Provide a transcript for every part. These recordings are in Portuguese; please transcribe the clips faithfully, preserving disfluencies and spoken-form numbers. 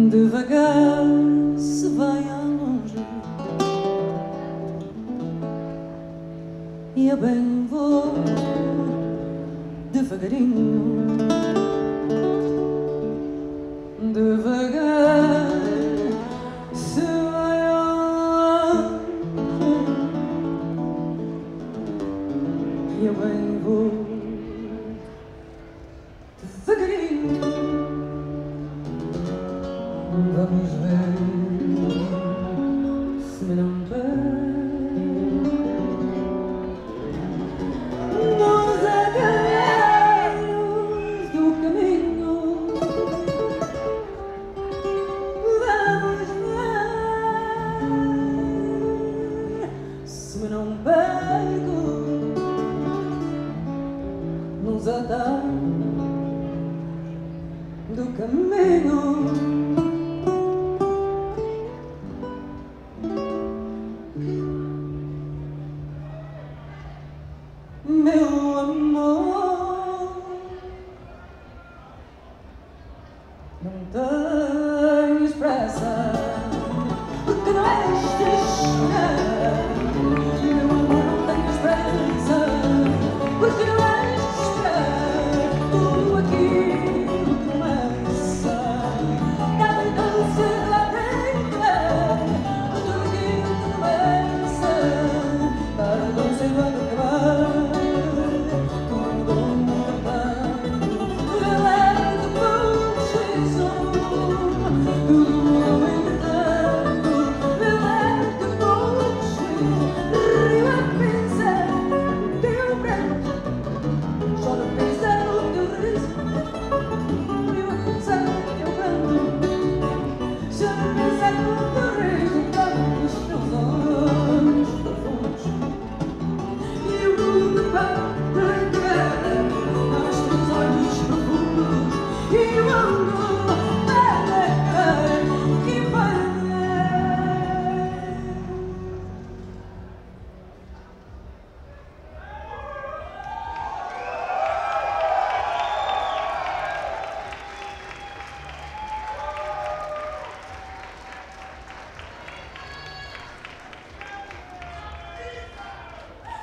Devagar se vai ao longe e eu bem vou devagarinho. Devagar se vai ao longe e eu bem vou devagarinho. Vamos ver se me não pego nos atalhos do caminho. Vamos ver se me não pego nos atalhos do caminho. Meu amor, não tenhas pressa, porque não és de esperar. Meu amor, não tenhas pressa, porque não és de esperar. Tudo aquilo começa, cada doce lá dentro. Tudo aquilo começa, cada doce vai acabar.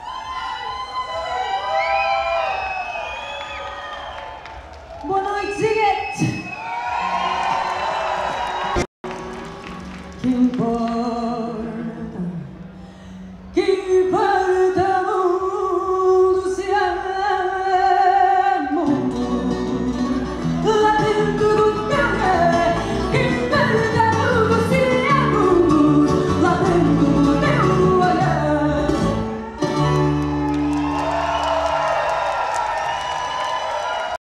Boa noite!